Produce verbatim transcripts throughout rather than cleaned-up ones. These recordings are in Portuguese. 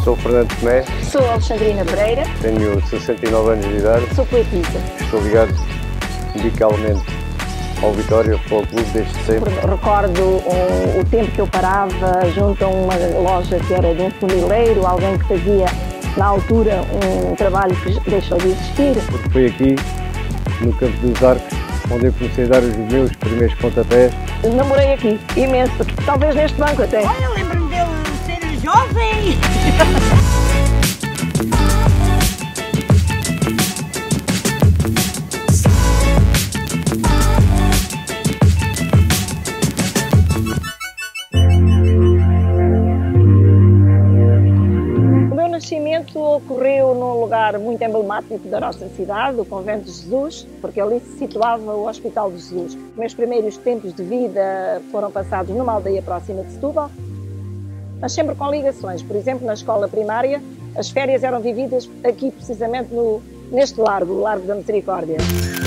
Sou Fernando Tomé. Sou Alexandrina Pereira. Tenho sessenta e nove anos de idade. Sou poetisa. Estou ligado medicalmente ao Vitória Futebol Clube desde sempre. Recordo o, o tempo que eu parava junto a uma loja que era de um funileiro, alguém que fazia na altura um trabalho que deixou de existir. Porque foi aqui, no Campo dos Arcos, onde eu comecei a dar os meus primeiros pontapés. Namorei aqui, imenso, talvez neste banco até. Olha, lembro-me dele ser jovem. O meu nascimento ocorreu num lugar muito emblemático da nossa cidade, o Convento de Jesus, porque ali se situava o Hospital de Jesus. Os meus primeiros tempos de vida foram passados numa aldeia próxima de Setúbal, mas sempre com ligações. Por exemplo, na escola primária, as férias eram vividas aqui, precisamente no, neste largo, o Largo da Misericórdia.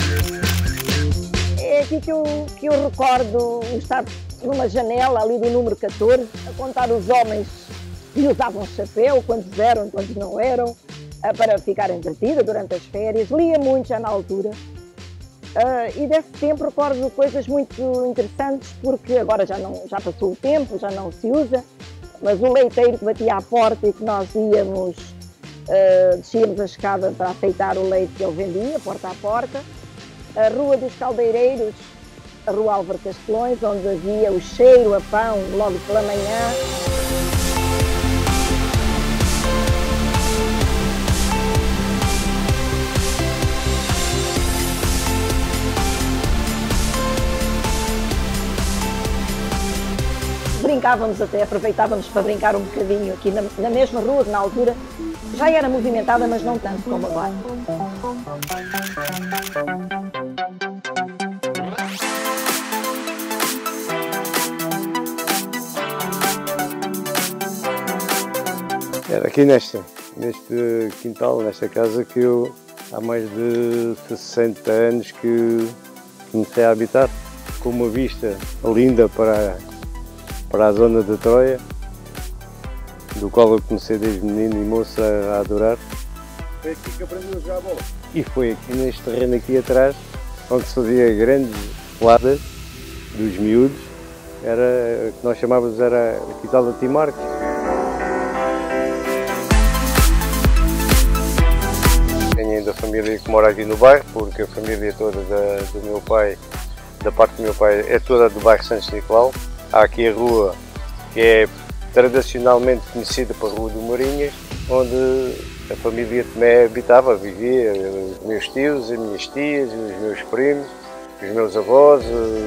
É aqui que eu, que eu recordo estar numa janela ali do número catorze, a contar os homens que usavam chapéu, quantos eram, quantos não eram, para ficar entretida durante as férias. Lia muito já na altura. E desse tempo recordo coisas muito interessantes, porque agora já, não, já passou o tempo, já não se usa, mas o leiteiro que batia à porta e que nós íamos, uh, descíamos a escada para aceitar o leite que ele vendia, porta a porta. A Rua dos Caldeireiros, a Rua Álvaro Castelões, onde havia o cheiro a pão logo pela manhã. Brincávamos até, aproveitávamos para brincar um bocadinho aqui na, na mesma rua que na altura já era movimentada, mas não tanto como agora. Era aqui nesta, neste quintal, nesta casa que eu há mais de sessenta anos que comecei a habitar, com uma vista linda para para a zona de Troia, do qual eu comecei desde menino e moça a adorar. Foi aqui que aprendeu a jogar a bola? E foi aqui neste terreno aqui atrás, onde se fazia grandes peladas dos miúdos, era o que nós chamávamos era o quintal da Timarques. Tenho ainda família que mora aqui no bairro, porque a família toda da, do meu pai, da parte do meu pai, é toda do bairro Santos Nicolau. Há aqui a rua que é tradicionalmente conhecida por Rua do Marinhas, onde a família Tomé habitava, vivia, os meus tios, as minhas tias, os meus primos, os meus avós.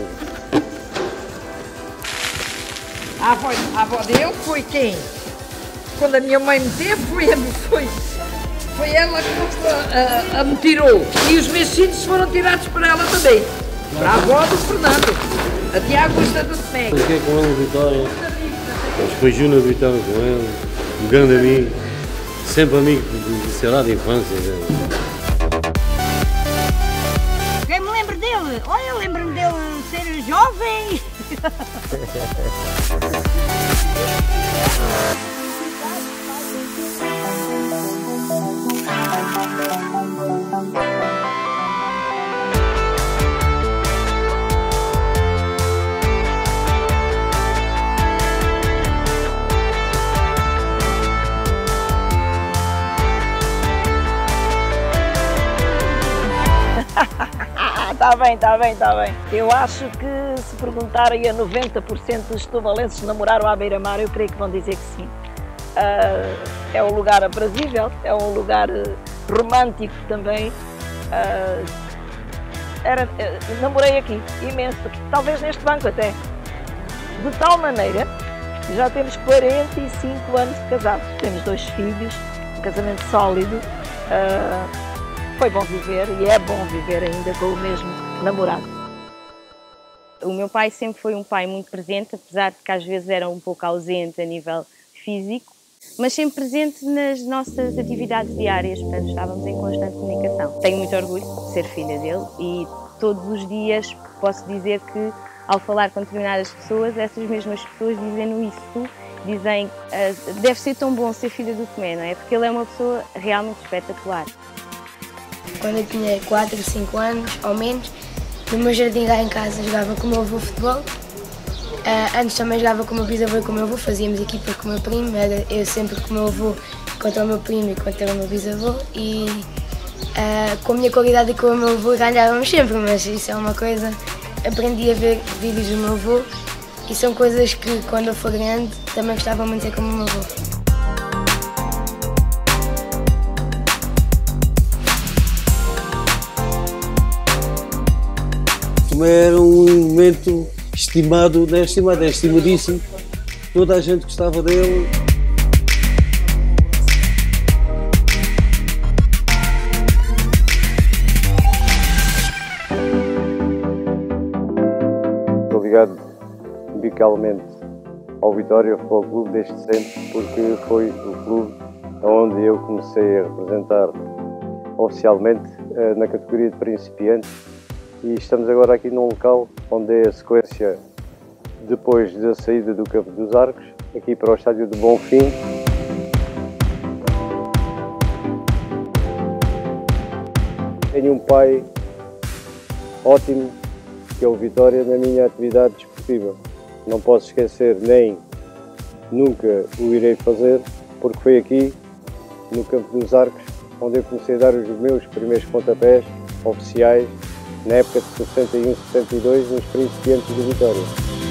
A avó, a avó dele foi quem? Quando a minha mãe me teve, foi, foi, foi ela que a, a, a me tirou. E os meus filhos foram tirados para ela também. Para a avó do Fernando. A Tiago Augusta do Tomé. Fiquei com ele no Vitória, depois Júnior Vitória com ele, um grande amigo, sempre amigo de, sei lá, de infância. Quem me lembra dele? Olha, lembro-me dele ser jovem. Está bem, está bem, está bem. Eu acho que se perguntarem a noventa por cento dos tuvalenses se namoraram à beira-mar, eu creio que vão dizer que sim. Uh, é um lugar aprazível, é um lugar romântico também. Uh, era, uh, namorei aqui, imenso, talvez neste banco até. De tal maneira que já temos quarenta e cinco anos de casados. Temos dois filhos, um casamento sólido. Uh, Foi bom viver e é bom viver ainda com o mesmo namorado. O meu pai sempre foi um pai muito presente, apesar de que às vezes era um pouco ausente a nível físico, mas sempre presente nas nossas atividades diárias, portanto estávamos em constante comunicação. Tenho muito orgulho de ser filha dele e todos os dias posso dizer que ao falar com determinadas pessoas, essas mesmas pessoas dizem-no isso que dizem uh, deve ser tão bom ser filho do Tomé, não é? Porque ele é uma pessoa realmente espetacular. Quando eu tinha quatro, cinco anos, ou menos, no meu jardim lá em casa jogava com o meu avô futebol. Uh, antes também jogava com o meu bisavô e com o meu avô, fazíamos equipa com o meu primo, era eu sempre com o meu avô contra o meu primo e contra o meu bisavô. E uh, com a minha qualidade e com o meu avô ganhávamos sempre, mas isso é uma coisa. Aprendi a ver vídeos do meu avô e são coisas que quando eu for grande também gostava muito de ser como o meu avô. Era um momento estimado, não é estimado, é estimadíssimo. Toda a gente gostava dele. Estou ligado umbilicalmente ao Vitória Futebol Clube desde sempre, porque foi o clube onde eu comecei a representar oficialmente na categoria de principiante. E estamos agora aqui num local onde é a sequência depois da saída do Campo dos Arcos, aqui para o estádio de Bonfim. Tenho um pai ótimo, que é o Vitória, na minha atividade desportiva. Não posso esquecer, nem nunca o irei fazer, porque foi aqui, no Campo dos Arcos, onde eu comecei a dar os meus primeiros pontapés oficiais, na época de sessenta e um, sessenta e dois, nos principiantes do Vitória.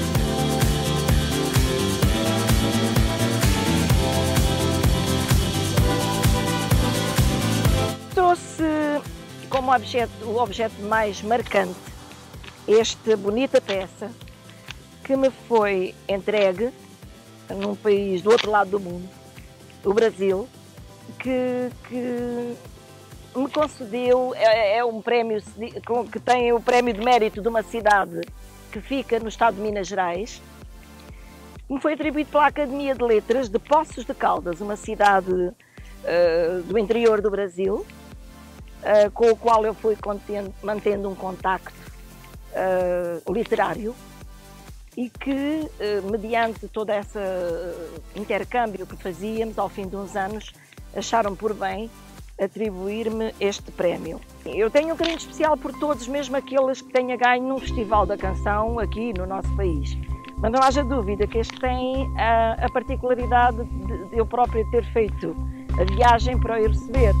Trouxe como objeto, o objeto mais marcante esta bonita peça que me foi entregue num país do outro lado do mundo, o Brasil, que, que me concedeu, é, é um prémio que tem o prémio de mérito de uma cidade que fica no estado de Minas Gerais. Me foi atribuído pela Academia de Letras de Poços de Caldas, uma cidade uh, do interior do Brasil, uh, com o qual eu fui contendo, mantendo um contacto uh, literário e que, uh, mediante todo esse intercâmbio que fazíamos ao fim de uns anos, acharam por bem atribuir-me este prémio. Eu tenho um carinho especial por todos, mesmo aqueles que tenha ganho num festival da canção aqui no nosso país. Mas não haja dúvida que este tem a, a particularidade de, de eu própria ter feito a viagem para o ir receber.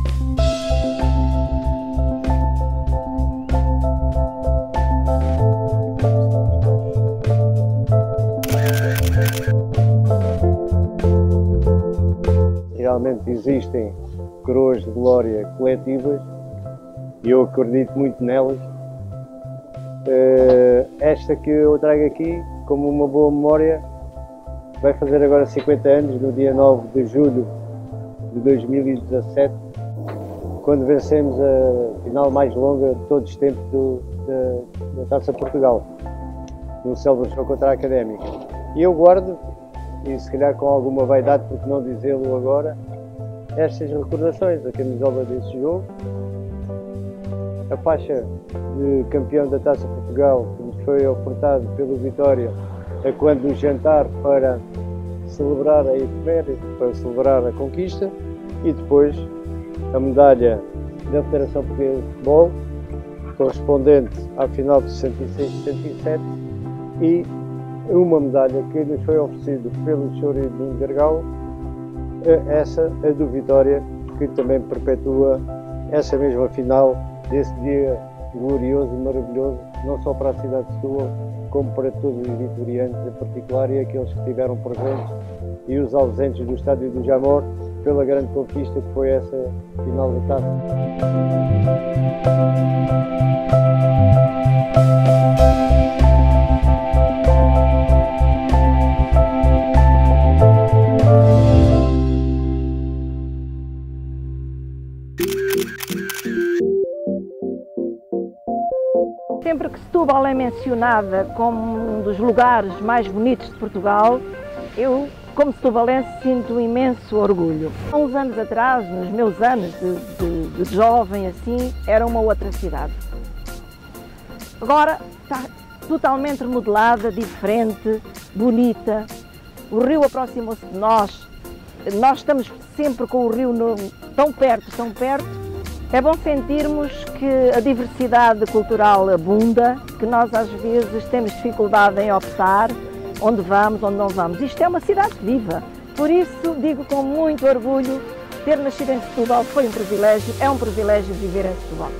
Realmente existem coroas de glória coletivas e eu acredito muito nelas. Esta que eu trago aqui como uma boa memória vai fazer agora cinquenta anos, no dia nove de julho de dois mil e dezassete, quando vencemos a final mais longa de todos os tempos do, da, da Taça Portugal, no célebre jogo contra a Académica. E eu guardo, e se calhar com alguma vaidade, porque não dizê-lo agora, estas recordações, a camisola desse jogo, a faixa de campeão da Taça Portugal que nos foi ofertado pelo Vitória a quando do jantar para celebrar a efeméride, para celebrar a conquista, e depois a medalha da Federação Portuguesa de Futebol, correspondente à final de sessenta e seis sessenta e sete, e uma medalha que nos foi oferecida pelo senhor Edmundo Gargal, essa, a do Vitória, que também perpetua essa mesma final desse dia glorioso e maravilhoso, não só para a cidade de Setúbal, como para todos os vitorianos em particular e aqueles que estiveram presentes e os ausentes do estádio do Jamor, pela grande conquista que foi essa final da taça. Sempre que Setúbal é mencionada como um dos lugares mais bonitos de Portugal, eu, como setubalense, sinto um imenso orgulho. Há uns anos atrás, nos meus anos de, de, de jovem, assim, era uma outra cidade. Agora está totalmente remodelada, diferente, bonita, O rio aproximou-se de nós, nós estamos sempre com o rio no, tão perto, tão perto. É bom sentirmos que a diversidade cultural abunda, que nós às vezes temos dificuldade em optar onde vamos, onde não vamos. Isto é uma cidade viva, por isso digo com muito orgulho, ter nascido em Setúbal foi um privilégio, é um privilégio viver em Setúbal.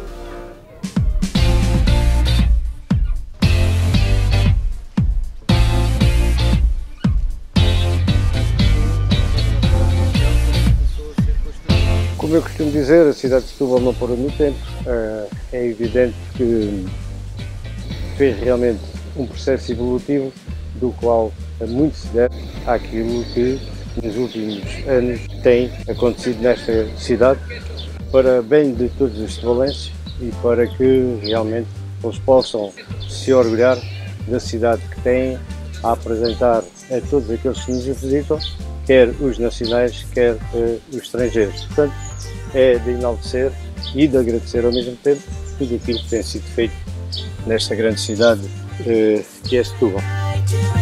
Como eu costumo dizer, a cidade de Setúbal não parou no tempo. É evidente que fez realmente um processo evolutivo do qual muito se deve àquilo que nos últimos anos tem acontecido nesta cidade, para bem de todos os setubalenses e para que realmente eles possam se orgulhar da cidade que têm a apresentar a todos aqueles que nos visitam, quer os nacionais, quer uh, os estrangeiros. Portanto, é de enaltecer e de agradecer ao mesmo tempo tudo aquilo que tem sido feito nesta grande cidade uh, que é Setúbal.